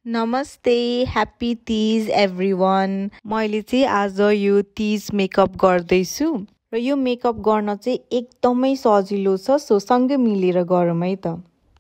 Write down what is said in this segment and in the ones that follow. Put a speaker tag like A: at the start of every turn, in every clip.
A: नमस्ते happy Teej everyone मैले चाहिँ आज यो तीज मेकअप गर्दैछु र यो मेकअप गर्न चाहिँ एकदमै सजिलो छ सो सँगै मिलेर गरौँ है त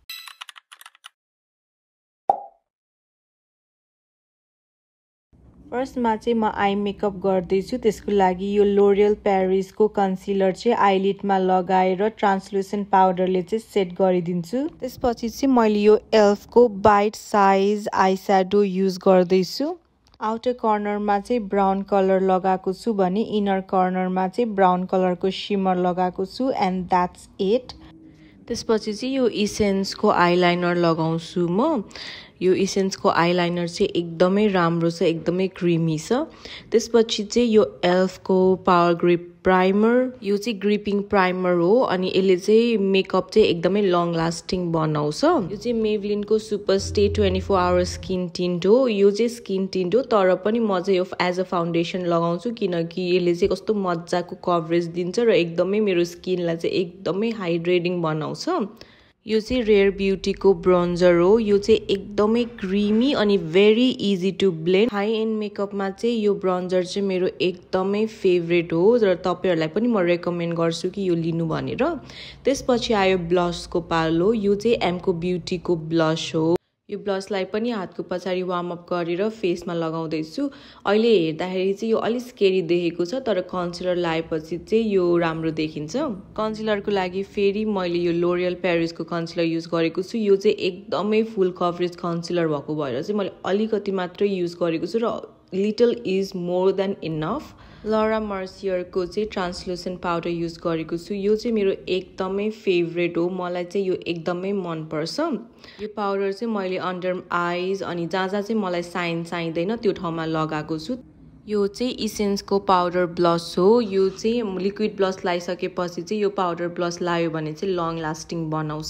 A: फर्स्टमा चाहिँ म आई मेकअप गर्दैछु त्यसको लागि यो लोरियल पेरिसको कन्सिलर चाहिँ आइलिडमा लगाएर ट्रान्सलुसेन्ट पाउडरले चाहिँ सेट गरिदिन्छु त्यसपछि चाहिँ मैले यो एल्फको bite size eye shadow use गर्दैछु आउटर कर्नरमा चाहिँ ब्राउन कलर लगाएको छु भने इनर कर्नरमा चाहिँ ब्राउन कलरको शिमर लगाएको छु एन्ड द्याट्स इट त्यसपछि चाहिँ यो इसेन्सको आइलाइनर लगाउँछु म यो इसेन्सको आइलाइनर चाहिँ एकदमै राम्रो छ एकदमै क्रिमी छ त्यसपछि चाहिँ यो एल्फको पावर ग्रिप प्राइमर यो चाहिँ ग्रिपिङ प्राइमर हो अनि यसले चाहिँ मेकअप चाहिँ एकदमै लङ लास्टिङ बनाउँछ यो चाहिँ मेभलिनको super stay 24 hour skin tint हो यो चाहिँ स्किन टिन्ट हो तर पनि म चाहिँ यो एज अ फाउन्डेसन लगाउँछु किनकि यसले चाहिँ कस्तो मजाको कभरेज दिन्छ र एकदमै मेरो स्किनलाई चाहिँ एकदमै हाइड्रेटिङ बनाउँछ यो चाहिँ रेयर ब्युटीको ब्रोन्जर हो यो चाहिँ एकदमै क्रिमी अनि very easy to blend high end मेकअपमा चाहिँ यो ब्रोन्जर चाहिँ मेरो एकदमै फेभरेट हो र तपाईहरुलाई पनि म रेकमेन्ड गर्छु कि यो लिनु भनेर त्यसपछि आयो ब्लसको पालो यो चाहिँ एमको ब्युटीको ब्लस हो यो ब्लसलाई पनि हातको पछाडि वार्म अप गरेर फेसमा लगाउँदैछु अहिले हेर्दाखेरि चाहिँ यो अलि स्केरी देखेको छ तर कन्सिलर लगाएपछि चाहिँ यो राम्रो देखिन्छ कन्सिलरको लागि फेरि मैले यो लोरियल पेरिसको कन्सिलर युज गरेको छु यो चाहिँ एकदमै फुल कभरेज कन्सिलर भएको भएर चाहिँ मैले अलिकति मात्रै युज गरेको छु र little is more than enough Laura मर्सियरको चाहिँ ट्रान्सलुसेन्ट पाउडर युज गरेको छु यो चाहिँ मेरो एकदमै फेभरेट हो मलाई चाहिँ यो एकदमै मनपर्छ यो पाउडर चाहिँ मैले अन्डर आइज अनि जहाँ जहाँ चाहिँ मलाई साइन चाहिँदैन त्यो ठाउँमा लगाएको छु यो चाहिँ इसेन्सको पाउडर ब्लस हो यो चाहिँ लिक्विड ब्लस लगाइसकेपछि चाहिँ यो पाउडर ब्लस लगायो भने चाहिँ लङ लास्टिङ बनाउँछ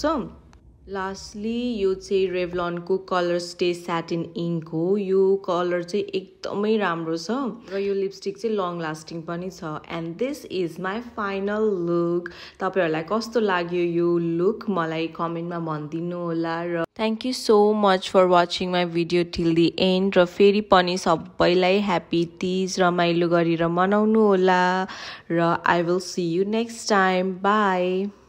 A: लास्टली यो चाहिँ रेभलनको कलर स्टे सैटिन इंक हो यो कलर चाहिँ एकदमै राम्रो छ र यो लिपस्टिक चाहिँ लङ लास्टिङ पनि छ and this is my final look तपाईहरुलाई कस्तो लाग्यो यो लुक मलाई कमेन्टमा भनिदिनु होला र thank you so much for watching my video till the end र फेरि पनि सबैलाई ह्याप्पी तीज रमाइलो गरेर मनाउनु होला र I will see you next time by